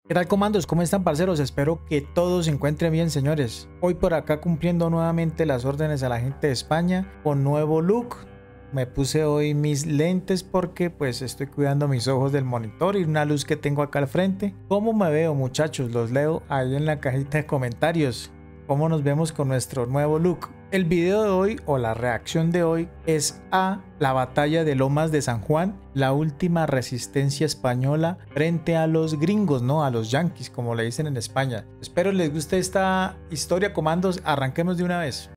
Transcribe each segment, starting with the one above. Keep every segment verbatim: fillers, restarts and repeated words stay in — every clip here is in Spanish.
¿Qué tal, comandos? ¿Cómo están, parceros? Espero que todos se encuentren bien, señores. Hoy por acá cumpliendo nuevamente las órdenes a la gente de España con nuevo look. Me puse hoy mis lentes porque pues estoy cuidando mis ojos del monitor y una luz que tengo acá al frente. ¿Cómo me veo, muchachos? Los leo ahí en la cajita de comentarios. ¿Cómo nos vemos con nuestro nuevo look? El video de hoy, o la reacción de hoy, es a la batalla de Lomas de San Juan, la última resistencia española frente a los gringos, ¿no? A los yanquis, como le dicen en España. Espero les guste esta historia, comandos. Arranquemos de una vez.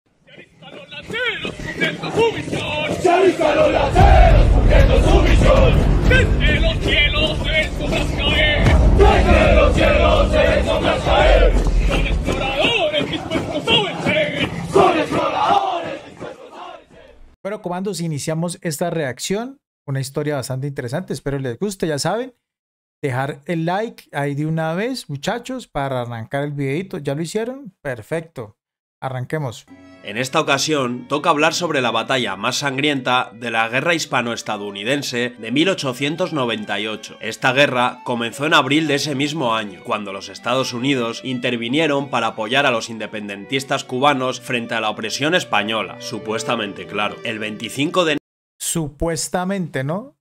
¡Se alistan los laceros cumpliendo su misión! ¡Desde los cielos se ven sombras caer! ¡Desde los cielos se ven sombras caer! ¡Son exploradores dispuestos a vencer! ¡Son exploradores dispuestos a vencer! Bueno, comandos, iniciamos esta reacción. Una historia bastante interesante, espero les guste. Ya saben, dejar el like ahí de una vez, muchachos, para arrancar el videito. ¿Ya lo hicieron? Perfecto. Arranquemos. En esta ocasión toca hablar sobre la batalla más sangrienta de la guerra hispano-estadounidense de mil ochocientos noventa y ocho. Esta guerra comenzó en abril de ese mismo año, cuando los Estados Unidos intervinieron para apoyar a los independentistas cubanos frente a la opresión española, supuestamente, claro. El veinticinco de enero... Supuestamente, ¿no?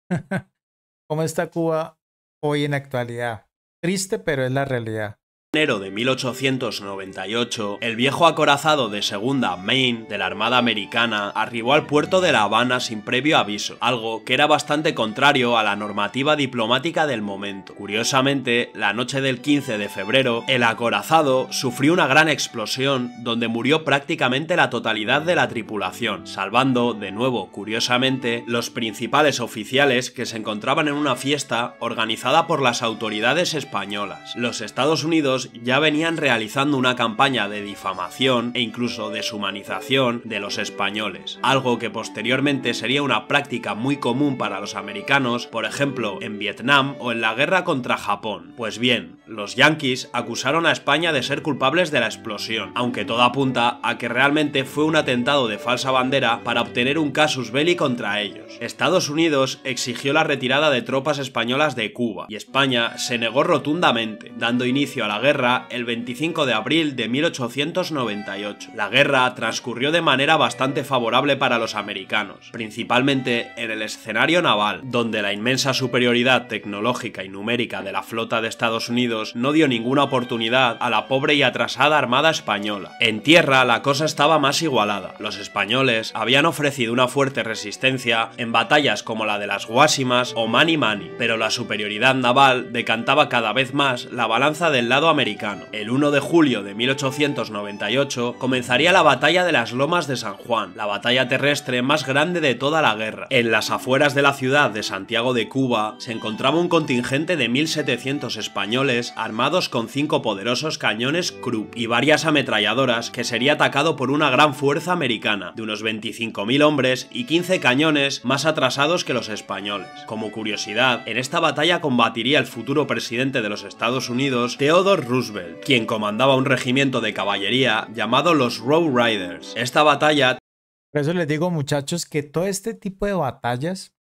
¿Cómo está Cuba hoy en la actualidad? Triste, pero es la realidad. enero de mil ochocientos noventa y ocho, el viejo acorazado de segunda Maine de la Armada Americana arribó al puerto de La Habana sin previo aviso, algo que era bastante contrario a la normativa diplomática del momento. Curiosamente, la noche del quince de febrero, el acorazado sufrió una gran explosión donde murió prácticamente la totalidad de la tripulación, salvando, de nuevo, curiosamente, los principales oficiales que se encontraban en una fiesta organizada por las autoridades españolas. Los Estados Unidos ya venían realizando una campaña de difamación e incluso deshumanización de los españoles, algo que posteriormente sería una práctica muy común para los americanos, por ejemplo en Vietnam o en la guerra contra Japón. Pues bien, los yanquis acusaron a España de ser culpables de la explosión, aunque todo apunta a que realmente fue un atentado de falsa bandera para obtener un casus belli contra ellos. Estados Unidos exigió la retirada de tropas españolas de Cuba y España se negó rotundamente, dando inicio a la guerra el veinticinco de abril de mil ochocientos noventa y ocho. La guerra transcurrió de manera bastante favorable para los americanos, principalmente en el escenario naval, donde la inmensa superioridad tecnológica y numérica de la flota de Estados Unidos no dio ninguna oportunidad a la pobre y atrasada Armada española. En tierra la cosa estaba más igualada. Los españoles habían ofrecido una fuerte resistencia en batallas como la de las Guasimas o Mani Mani, pero la superioridad naval decantaba cada vez más la balanza del lado americano. El uno de julio de mil ochocientos noventa y ocho comenzaría la batalla de las Lomas de San Juan, la batalla terrestre más grande de toda la guerra. En las afueras de la ciudad de Santiago de Cuba se encontraba un contingente de mil setecientos españoles armados con cinco poderosos cañones Krupp y varias ametralladoras, que sería atacado por una gran fuerza americana de unos veinticinco mil hombres y quince cañones más atrasados que los españoles. Como curiosidad, en esta batalla combatiría el futuro presidente de los Estados Unidos, Theodore Roosevelt, quien comandaba un regimiento de caballería llamado los Rough Riders. Esta batalla... Por eso les digo, muchachos, que todo este tipo de batallas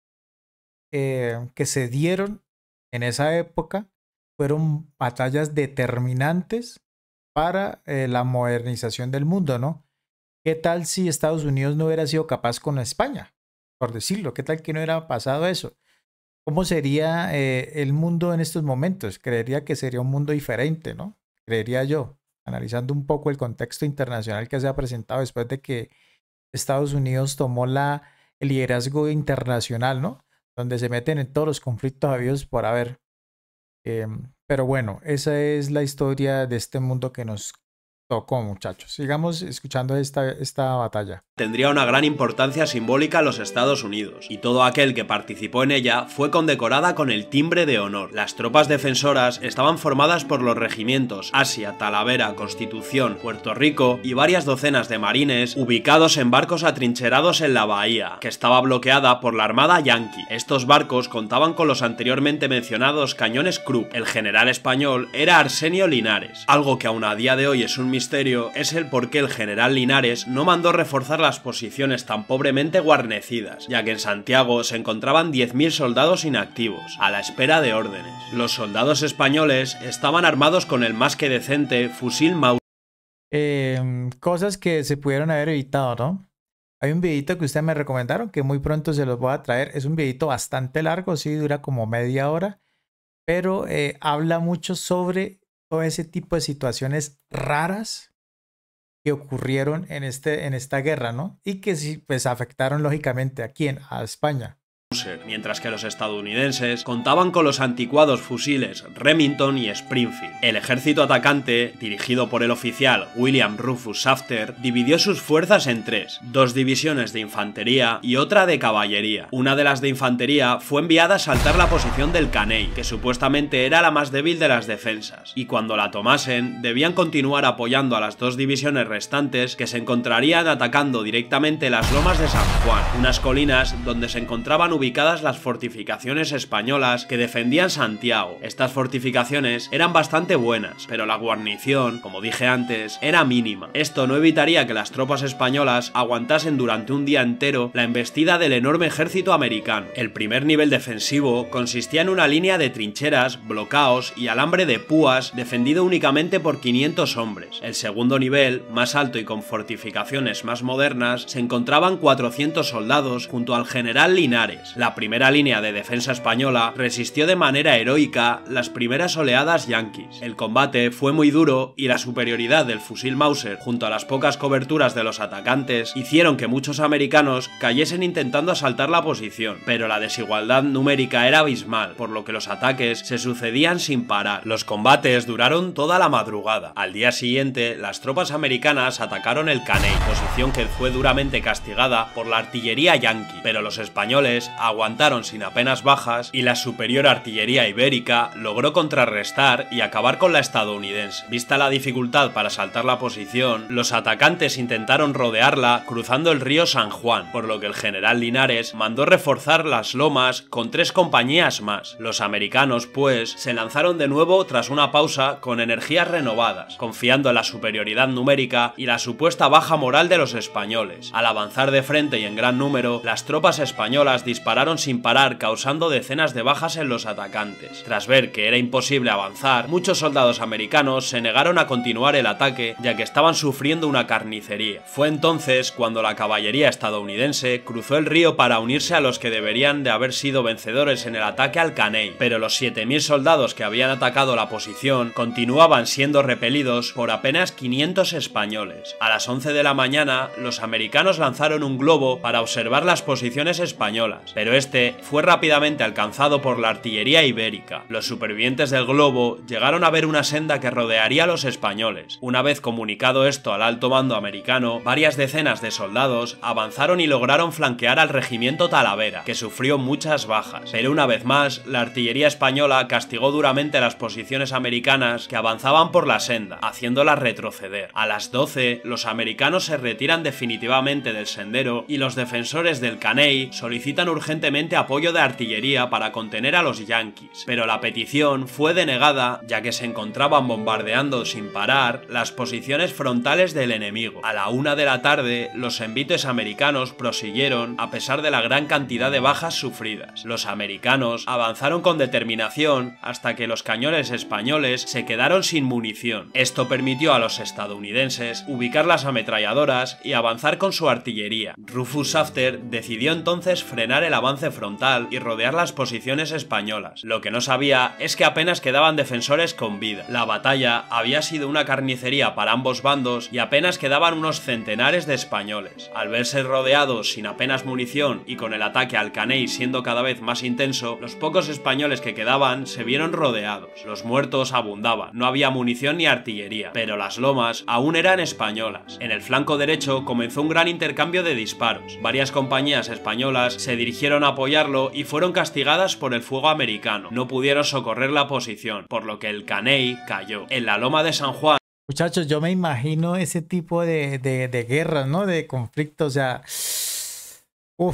eh, que se dieron en esa época fueron batallas determinantes para eh, la modernización del mundo, ¿no? ¿Qué tal si Estados Unidos no hubiera sido capaz con España? Por decirlo, ¿qué tal que no hubiera pasado eso? ¿Cómo sería eh, el mundo en estos momentos? Creería que sería un mundo diferente, ¿no? Creería yo, analizando un poco el contexto internacional que se ha presentado después de que Estados Unidos tomó la, el liderazgo internacional, ¿no? Donde se meten en todos los conflictos habidos por haber. Eh, pero bueno, esa es la historia de este mundo que nos tocó, muchachos. Sigamos escuchando esta, esta batalla. Tendría una gran importancia simbólica a los Estados Unidos, y todo aquel que participó en ella fue condecorada con el timbre de honor. Las tropas defensoras estaban formadas por los regimientos Asia, Talavera, Constitución, Puerto Rico y varias docenas de marines ubicados en barcos atrincherados en la bahía, que estaba bloqueada por la Armada Yankee. Estos barcos contaban con los anteriormente mencionados cañones Krupp. El general español era Arsenio Linares, algo que aún a día de hoy es un misterio misterio es el por qué el general Linares no mandó reforzar las posiciones tan pobremente guarnecidas, ya que en Santiago se encontraban diez mil soldados inactivos, a la espera de órdenes. Los soldados españoles estaban armados con el más que decente fusil Mauser. Eh, cosas que se pudieron haber evitado, ¿no? Hay un videito que ustedes me recomendaron que muy pronto se los voy a traer. Es un videito bastante largo, sí, dura como media hora, pero eh, habla mucho sobre todo ese tipo de situaciones raras que ocurrieron en, este, en esta guerra, ¿no? Y que sí, pues afectaron lógicamente a quién, a España. Mientras que los estadounidenses contaban con los anticuados fusiles Remington y Springfield. El ejército atacante, dirigido por el oficial William Rufus Shafter, dividió sus fuerzas en tres, dos divisiones de infantería y otra de caballería. Una de las de infantería fue enviada a asaltar la posición del Caney, que supuestamente era la más débil de las defensas, y cuando la tomasen, debían continuar apoyando a las dos divisiones restantes que se encontrarían atacando directamente las lomas de San Juan, unas colinas donde se encontraban ubicadas las fortificaciones españolas que defendían Santiago. Estas fortificaciones eran bastante buenas, pero la guarnición, como dije antes, era mínima. Esto no evitaría que las tropas españolas aguantasen durante un día entero la embestida del enorme ejército americano. El primer nivel defensivo consistía en una línea de trincheras, blocaos y alambre de púas defendido únicamente por quinientos hombres. El segundo nivel, más alto y con fortificaciones más modernas, se encontraban cuatrocientos soldados junto al general Linares. La primera línea de defensa española resistió de manera heroica las primeras oleadas yanquis. El combate fue muy duro y la superioridad del fusil Mauser junto a las pocas coberturas de los atacantes hicieron que muchos americanos cayesen intentando asaltar la posición, pero la desigualdad numérica era abismal, por lo que los ataques se sucedían sin parar. Los combates duraron toda la madrugada. Al día siguiente, las tropas americanas atacaron el Caney, posición que fue duramente castigada por la artillería yanqui, pero los españoles aguantaron sin apenas bajas y la superior artillería ibérica logró contrarrestar y acabar con la estadounidense. Vista la dificultad para asaltar la posición, los atacantes intentaron rodearla cruzando el río San Juan, por lo que el general Linares mandó reforzar las lomas con tres compañías más. Los americanos, pues, se lanzaron de nuevo tras una pausa con energías renovadas, confiando en la superioridad numérica y la supuesta baja moral de los españoles. Al avanzar de frente y en gran número, las tropas españolas dispararon sin parar, causando decenas de bajas en los atacantes. Tras ver que era imposible avanzar, muchos soldados americanos se negaron a continuar el ataque, ya que estaban sufriendo una carnicería. Fue entonces cuando la caballería estadounidense cruzó el río para unirse a los que deberían de haber sido vencedores en el ataque al Caney, pero los siete mil soldados que habían atacado la posición continuaban siendo repelidos por apenas quinientos españoles. A las once de la mañana, los americanos lanzaron un globo para observar las posiciones españolas, pero este fue rápidamente alcanzado por la artillería ibérica. Los supervivientes del globo llegaron a ver una senda que rodearía a los españoles. Una vez comunicado esto al alto mando americano, varias decenas de soldados avanzaron y lograron flanquear al regimiento Talavera, que sufrió muchas bajas. Pero una vez más, la artillería española castigó duramente las posiciones americanas que avanzaban por la senda, haciéndolas retroceder. A las doce, los americanos se retiran definitivamente del sendero y los defensores del Caney solicitan urgentemente apoyo de artillería para contener a los yanquis, pero la petición fue denegada ya que se encontraban bombardeando sin parar las posiciones frontales del enemigo. A la una de la tarde, los envites americanos prosiguieron a pesar de la gran cantidad de bajas sufridas. Los americanos avanzaron con determinación hasta que los cañones españoles se quedaron sin munición. Esto permitió a los estadounidenses ubicar las ametralladoras y avanzar con su artillería. Rufus Shafter decidió entonces frenar el avance frontal y rodear las posiciones españolas. Lo que no sabía es que apenas quedaban defensores con vida. La batalla había sido una carnicería para ambos bandos y apenas quedaban unos centenares de españoles. Al verse rodeados sin apenas munición y con el ataque al Caney siendo cada vez más intenso, los pocos españoles que quedaban se vieron rodeados. Los muertos abundaban, no había munición ni artillería, pero las lomas aún eran españolas. En el flanco derecho comenzó un gran intercambio de disparos. Varias compañías españolas se dirigieron a apoyarlo y fueron castigadas por el fuego americano. No pudieron socorrer la posición, por lo que el Caney cayó. En la loma de San Juan, muchachos, yo me imagino ese tipo de, de, de guerras, ¿no? De conflictos, o sea, uff,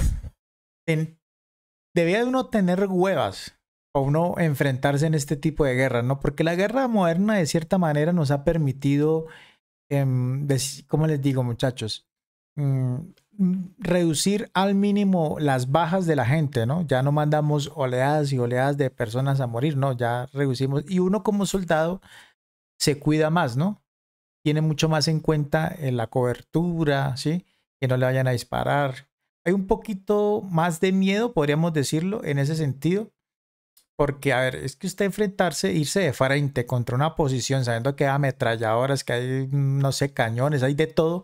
debía uno tener huevas para uno enfrentarse en este tipo de guerras, ¿no? Porque la guerra moderna de cierta manera nos ha permitido em, ¿cómo les digo, muchachos? Mm, reducir al mínimo las bajas de la gente, ¿no? Ya no mandamos oleadas y oleadas de personas a morir, ¿no? Ya reducimos. Y uno como soldado se cuida más, ¿no? Tiene mucho más en cuenta en la cobertura, ¿sí? Que no le vayan a disparar. Hay un poquito más de miedo, podríamos decirlo, en ese sentido. Porque, a ver, es que usted enfrentarse, irse de frente contra una posición, sabiendo que hay ametralladoras, que hay, no sé, cañones, hay de todo.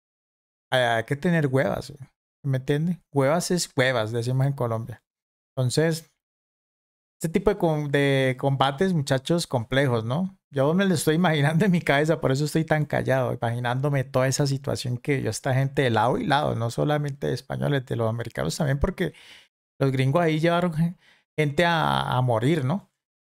Hay que tener huevas, ¿me entiende? Huevas es huevas, decimos en Colombia. Entonces, este tipo de, de combates, muchachos, complejos, ¿no? Yo me lo estoy imaginando en mi cabeza, por eso estoy tan callado, imaginándome toda esa situación que yo, esta gente de lado y lado, no solamente de españoles, de los americanos también, porque los gringos ahí llevaron gente a, a morir, ¿no?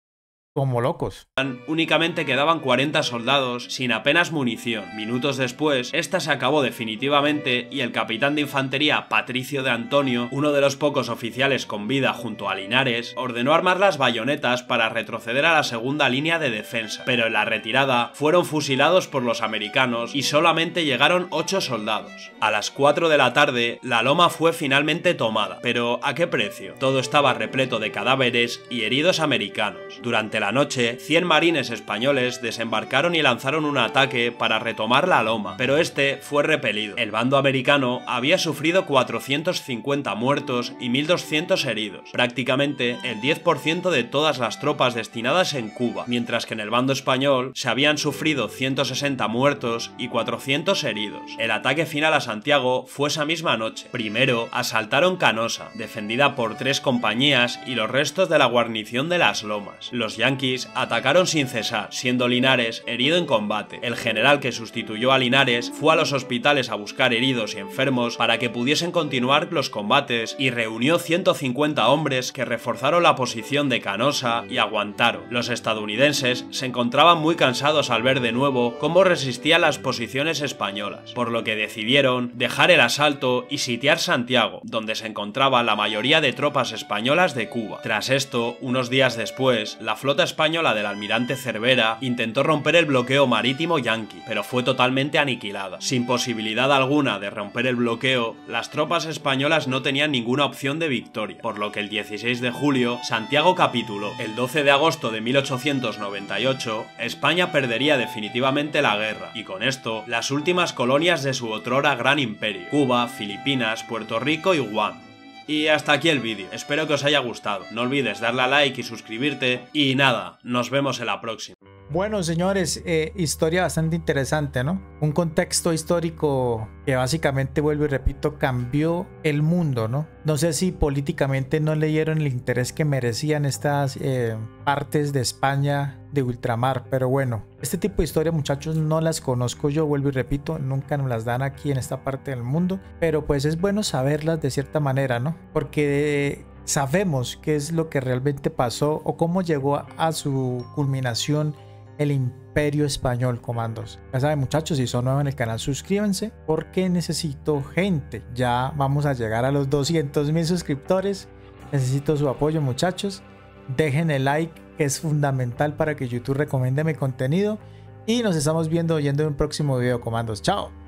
Como locos. Únicamente quedaban cuarenta soldados sin apenas munición. Minutos después, esta se acabó definitivamente y el capitán de infantería Patricio de Antonio, uno de los pocos oficiales con vida junto a Linares, ordenó armar las bayonetas para retroceder a la segunda línea de defensa. Pero en la retirada fueron fusilados por los americanos y solamente llegaron ocho soldados. A las cuatro de la tarde, la loma fue finalmente tomada. Pero ¿a qué precio? Todo estaba repleto de cadáveres y heridos americanos. Durante la La noche, cien marines españoles desembarcaron y lanzaron un ataque para retomar la loma, pero este fue repelido. El bando americano había sufrido cuatrocientos cincuenta muertos y mil doscientos heridos, prácticamente el diez por ciento de todas las tropas destinadas en Cuba, mientras que en el bando español se habían sufrido ciento sesenta muertos y cuatrocientos heridos. El ataque final a Santiago fue esa misma noche. Primero asaltaron Canosa, defendida por tres compañías y los restos de la guarnición de las lomas. Los yanquis atacaron sin cesar, siendo Linares herido en combate. El general que sustituyó a Linares fue a los hospitales a buscar heridos y enfermos para que pudiesen continuar los combates y reunió ciento cincuenta hombres que reforzaron la posición de Canosa y aguantaron. Los estadounidenses se encontraban muy cansados al ver de nuevo cómo resistían las posiciones españolas, por lo que decidieron dejar el asalto y sitiar Santiago, donde se encontraba la mayoría de tropas españolas de Cuba. Tras esto, unos días después, la flota española del almirante Cervera intentó romper el bloqueo marítimo yanqui, pero fue totalmente aniquilada. Sin posibilidad alguna de romper el bloqueo, las tropas españolas no tenían ninguna opción de victoria, por lo que el dieciséis de julio Santiago capituló. El doce de agosto de mil ochocientos noventa y ocho, España perdería definitivamente la guerra, y con esto las últimas colonias de su otrora gran imperio: Cuba, Filipinas, Puerto Rico y Guam. Y hasta aquí el vídeo, espero que os haya gustado, no olvides darle a like y suscribirte, y nada, nos vemos en la próxima. Bueno, señores, eh, historia bastante interesante, ¿no? Un contexto histórico que básicamente, vuelvo y repito, cambió el mundo, ¿no? No sé si políticamente no le dieron el interés que merecían estas eh, partes de España de ultramar, pero bueno, este tipo de historias, muchachos, no las conozco yo, vuelvo y repito, nunca nos las dan aquí en esta parte del mundo, pero pues es bueno saberlas de cierta manera, ¿no? Porque sabemos qué es lo que realmente pasó o cómo llegó a, a su culminación el Imperio Español, comandos. Ya saben, muchachos, si son nuevos en el canal, suscríbanse porque necesito gente. Ya vamos a llegar a los doscientos mil suscriptores. Necesito su apoyo, muchachos. Dejen el like, que es fundamental para que YouTube recomiende mi contenido. Y nos estamos viendo oyendo en un próximo video, comandos. Chao.